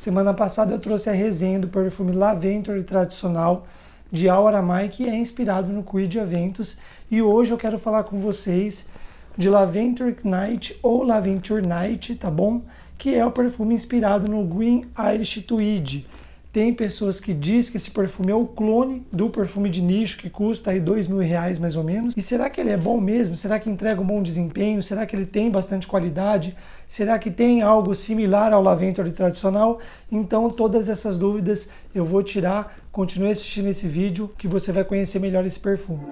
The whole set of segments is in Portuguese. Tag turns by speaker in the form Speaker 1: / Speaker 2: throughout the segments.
Speaker 1: Semana passada eu trouxe a resenha do perfume Lavender tradicional de Aura-Mai, que é inspirado no Creed Aventus. E hoje eu quero falar com vocês de Lavender Night ou Lavender Night, tá bom? Que é o perfume inspirado no Green Irish Tweed. Tem pessoas que dizem que esse perfume é o clone do perfume de nicho, que custa aí R$2.000 mais ou menos. E será que ele é bom mesmo? Será que entrega um bom desempenho? Será que ele tem bastante qualidade? Será que tem algo similar ao Lavender tradicional? Então todas essas dúvidas eu vou tirar. Continue assistindo esse vídeo que você vai conhecer melhor esse perfume.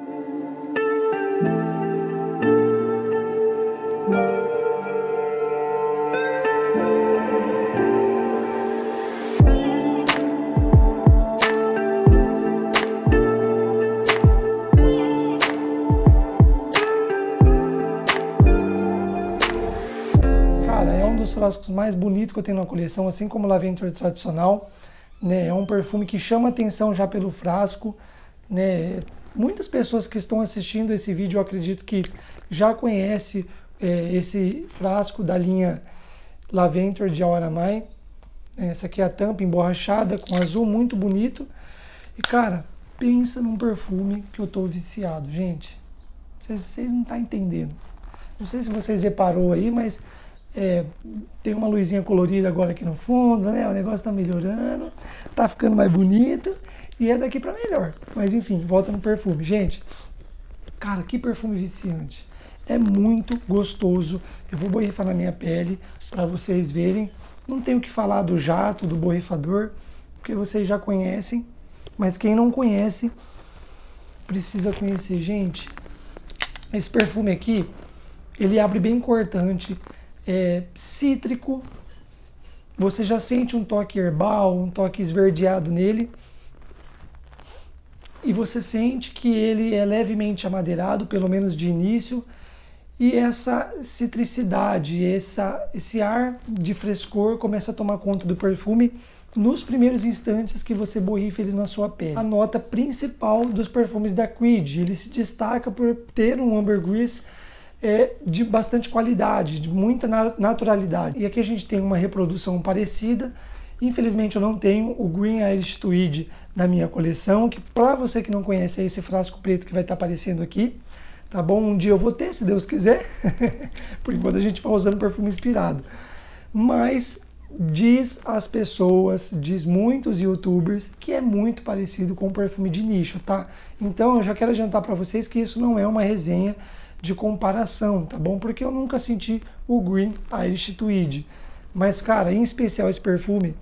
Speaker 1: Dos frascos mais bonitos que eu tenho na coleção, assim como o Lavender tradicional, né? É um perfume que chama atenção já pelo frasco, né? Muitas pessoas que estão assistindo esse vídeo, eu acredito que já conhecem esse frasco da linha Lavender de Aura-Mai. Essa aqui é a tampa emborrachada com azul, muito bonito. E cara, pensa num perfume que eu tô viciado, gente. Vocês não estão entendendo. Não sei se vocês reparou aí, mas tem uma luzinha colorida agora aqui no fundo, né? O negócio tá melhorando, tá ficando mais bonito e é daqui para melhor. Mas enfim, volta no perfume. Gente, cara, que perfume viciante. É muito gostoso. Eu vou borrifar na minha pele para vocês verem. Não tenho que falar do jato, do borrifador, porque vocês já conhecem. Mas quem não conhece, precisa conhecer. Gente, esse perfume aqui, ele abre bem cortante. Cítrico, você já sente um toque herbal, um toque esverdeado nele, e você sente que ele é levemente amadeirado, pelo menos de início, e essa citricidade, esse ar de frescor começa a tomar conta do perfume nos primeiros instantes que você borrifa ele na sua pele. A nota principal dos perfumes da Creed, ele se destaca por ter um ambergris de bastante qualidade, de muita naturalidade. E aqui a gente tem uma reprodução parecida. Infelizmente eu não tenho o Green Irish Tweed na minha coleção, que para você que não conhece é esse frasco preto que vai estar aparecendo aqui, tá bom? Um dia eu vou ter, se Deus quiser, por enquanto a gente vai usando perfume inspirado. Mas diz as pessoas, diz muitos youtubers que é muito parecido com o perfume de nicho, tá? Então eu já quero adiantar para vocês que isso não é uma resenha de comparação, tá bom? Porque eu nunca senti o Green Irish Tweed. Mas, cara, em especial esse perfume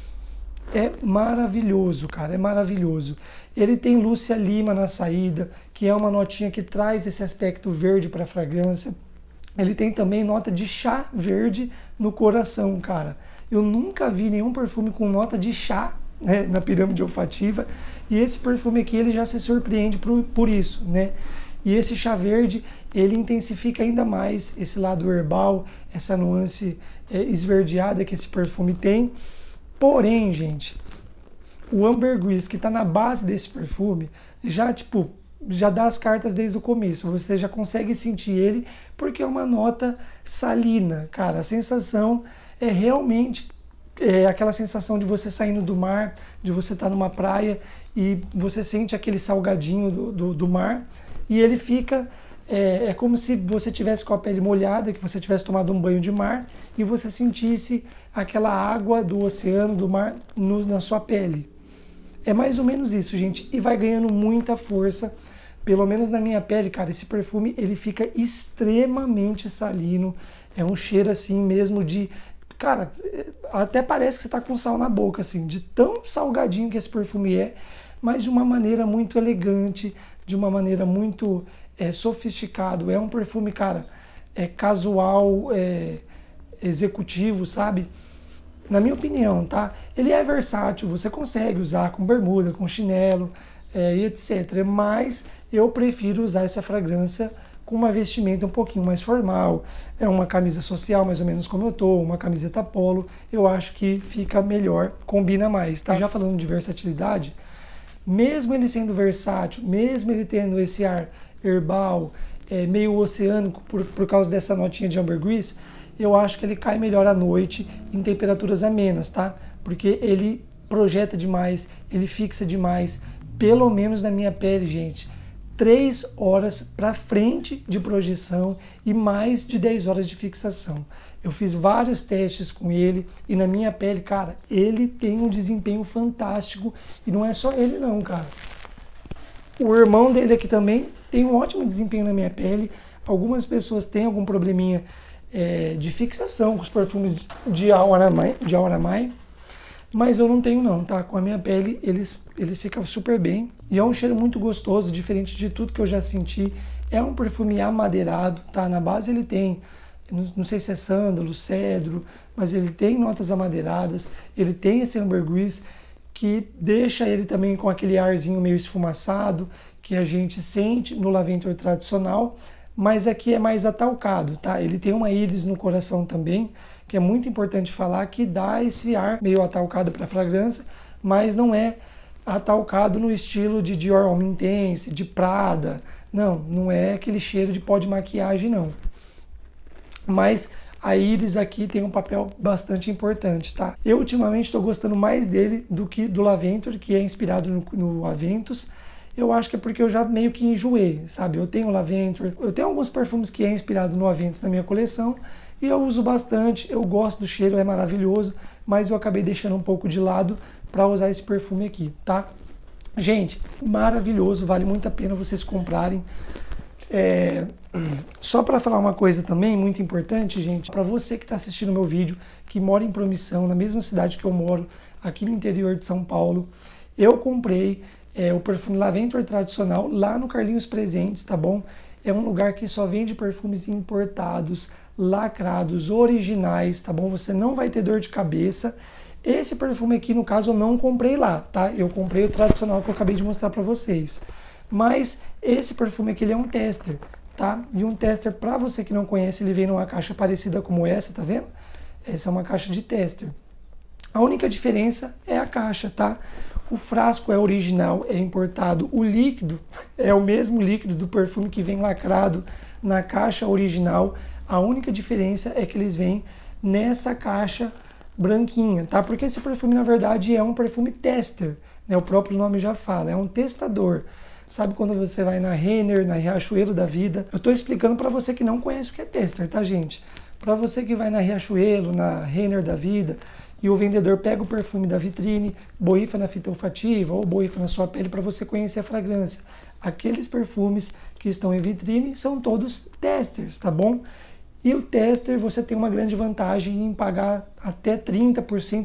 Speaker 1: é maravilhoso, cara, é maravilhoso. Ele tem Lúcia Lima na saída, que é uma notinha que traz esse aspecto verde para a fragrância. Ele tem também nota de chá verde no coração, cara. Eu nunca vi nenhum perfume com nota de chá, né, na pirâmide olfativa. E esse perfume aqui, ele já se surpreende por isso, né? E esse chá verde, ele intensifica ainda mais esse lado herbal, essa nuance esverdeada que esse perfume tem. Porém, gente, o ambergris que está na base desse perfume já dá as cartas desde o começo. Você já consegue sentir ele porque é uma nota salina, cara. A sensação é realmente aquela sensação de você saindo do mar, de você estar numa praia e você sente aquele salgadinho do mar. E ele fica, é como se você tivesse com a pele molhada, que você tivesse tomado um banho de mar e você sentisse aquela água do oceano, do mar, na sua pele. É mais ou menos isso, gente, e vai ganhando muita força. Pelo menos na minha pele, cara, esse perfume, ele fica extremamente salino. É um cheiro assim mesmo de... Cara, até parece que você tá com sal na boca, assim, de tão salgadinho que esse perfume é, mas de uma maneira muito elegante, de uma maneira muito sofisticado. É um perfume, cara, casual, executivo, sabe? Na minha opinião, tá? Ele é versátil, você consegue usar com bermuda, com chinelo, e etc. Mas eu prefiro usar essa fragrância com uma vestimenta um pouquinho mais formal. É uma camisa social, mais ou menos como eu tô, uma camiseta polo. Eu acho que fica melhor, combina mais, tá? Já falando de versatilidade, mesmo ele sendo versátil, mesmo ele tendo esse ar herbal, meio oceânico por causa dessa notinha de ambergris, eu acho que ele cai melhor à noite em temperaturas amenas, tá? porque ele projeta demais, ele fixa demais, pelo menos na minha pele, gente. 3 horas para frente de projeção e mais de 10 horas de fixação. Eu fiz vários testes com ele e na minha pele, cara, ele tem um desempenho fantástico e não é só ele não, cara. O irmão dele aqui também tem um ótimo desempenho na minha pele. Algumas pessoas têm algum probleminha de fixação com os perfumes de Auramai, mas eu não tenho não, tá? Com a minha pele eles ficam super bem e é um cheiro muito gostoso, diferente de tudo que eu já senti. É um perfume amadeirado, tá? Na base ele tem, não sei se é sândalo, cedro, mas ele tem notas amadeiradas, ele tem esse ambergris que deixa ele também com aquele arzinho meio esfumaçado que a gente sente no Lavender tradicional, mas aqui é mais atalcado, tá? Ele tem uma íris no coração também, que é muito importante falar, que dá esse ar meio atalcado para a fragrância, mas não é atalcado no estilo de Dior Homme Intense, de Prada. Não é aquele cheiro de pó de maquiagem, não. Mas a íris aqui tem um papel bastante importante, tá? Eu ultimamente estou gostando mais dele do que do Lavender, que é inspirado no Aventus. Eu acho que é porque eu já meio que enjoei, sabe? Eu tenho Lavender, eu tenho alguns perfumes que é inspirado no Aventus na minha coleção e eu uso bastante, eu gosto do cheiro, é maravilhoso, mas eu acabei deixando um pouco de lado para usar esse perfume aqui, tá? Gente, maravilhoso, vale muito a pena vocês comprarem. Só para falar uma coisa também muito importante, gente, para você que está assistindo meu vídeo, que mora em Promissão, na mesma cidade que eu moro, aqui no interior de São Paulo, eu comprei o perfume Lavender tradicional lá no Carlinhos Presentes, tá bom? É um lugar que só vende perfumes importados, lacrados, originais, tá bom? Você não vai ter dor de cabeça. Esse perfume aqui, no caso, eu não comprei lá, tá? Eu comprei o tradicional que eu acabei de mostrar para vocês. Mas esse perfume aqui, ele é um tester, tá? E um tester, para você que não conhece, ele vem numa caixa parecida como essa, tá vendo? Essa é uma caixa de tester. A única diferença é a caixa, tá? O frasco é original, é importado. O líquido é o mesmo líquido do perfume que vem lacrado na caixa original. A única diferença é que eles vêm nessa caixa branquinha, tá? Porque esse perfume, na verdade, é um perfume tester, né? O próprio nome já fala, é um testador. Sabe quando você vai na Renner, na Riachuelo da vida? Eu tô explicando para você que não conhece o que é tester, tá, gente? Para você que vai na Riachuelo, na Renner da vida, e o vendedor pega o perfume da vitrine, borrifa na fita olfativa ou borrifa na sua pele para você conhecer a fragrância. Aqueles perfumes que estão em vitrine são todos testers, tá bom? E o tester, você tem uma grande vantagem em pagar até 30%,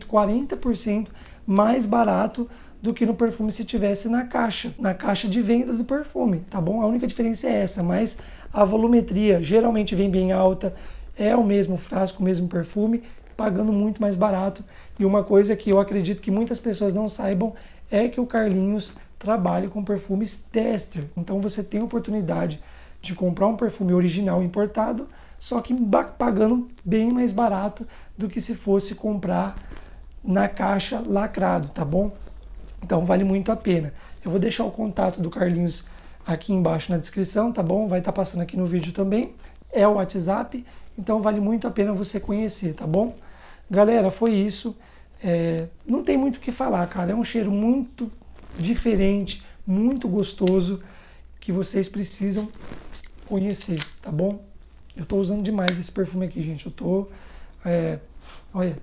Speaker 1: 40% mais barato do que no perfume se tivesse na caixa de venda do perfume, tá bom? A única diferença é essa, mas a volumetria geralmente vem bem alta, é o mesmo frasco, o mesmo perfume, pagando muito mais barato. E uma coisa que eu acredito que muitas pessoas não saibam é que o Carlinhos trabalha com perfumes tester. Então você tem a oportunidade de comprar um perfume original importado, só que pagando bem mais barato do que se fosse comprar na caixa lacrado, tá bom? Então vale muito a pena. Eu vou deixar o contato do Carlinhos aqui embaixo na descrição, tá bom? Vai estar passando aqui no vídeo também. É o WhatsApp, então vale muito a pena você conhecer, tá bom? Galera, foi isso. Não tem muito o que falar, cara. É um cheiro muito diferente, muito gostoso, que vocês precisam conhecer, tá bom? Eu tô usando demais esse perfume aqui, gente. Eu tô... olha...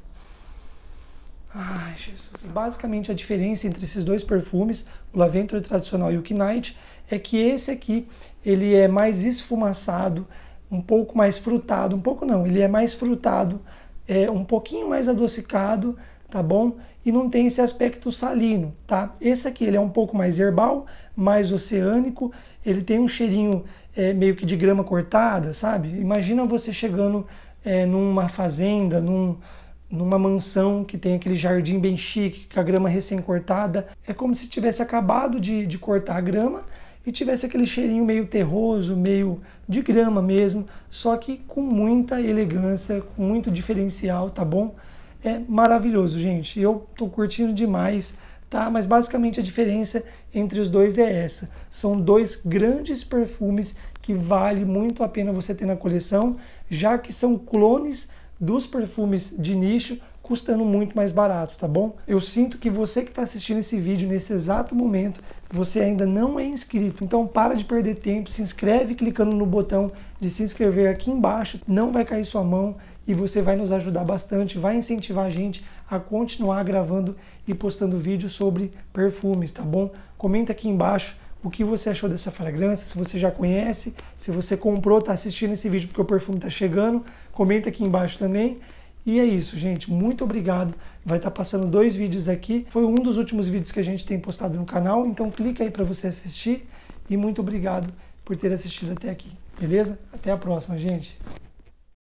Speaker 1: Ai, Jesus. Basicamente, a diferença entre esses dois perfumes, o Lavender tradicional e o Knight, é que esse aqui, ele é mais esfumaçado, um pouco mais frutado, um pouco não, ele é mais frutado, um pouquinho mais adocicado, tá bom? E não tem esse aspecto salino, tá? Esse aqui, ele é um pouco mais herbal, mais oceânico, ele tem um cheirinho meio que de grama cortada, sabe? Imagina você chegando numa fazenda, numa mansão que tem aquele jardim bem chique, com a grama recém-cortada. É como se tivesse acabado de cortar a grama e tivesse aquele cheirinho meio terroso, meio de grama mesmo, só que com muita elegância, com muito diferencial, tá bom? É maravilhoso, gente. Eu tô curtindo demais, tá? Mas basicamente a diferença entre os dois é essa. São dois grandes perfumes que vale muito a pena você ter na coleção, já que são clones dos perfumes de nicho, custando muito mais barato, tá bom? Eu sinto que você que está assistindo esse vídeo nesse exato momento, você ainda não é inscrito, então para de perder tempo, se inscreve clicando no botão de se inscrever aqui embaixo, não vai cair sua mão e você vai nos ajudar bastante, vai incentivar a gente a continuar gravando e postando vídeos sobre perfumes, tá bom? Comenta aqui embaixo o que você achou dessa fragrância, se você já conhece, se você comprou, está assistindo esse vídeo porque o perfume está chegando, comenta aqui embaixo também. E é isso, gente. Muito obrigado. Vai estar passando 2 vídeos aqui. Foi um dos últimos vídeos que a gente tem postado no canal, então clica aí para você assistir. E muito obrigado por ter assistido até aqui. Beleza? Até a próxima, gente.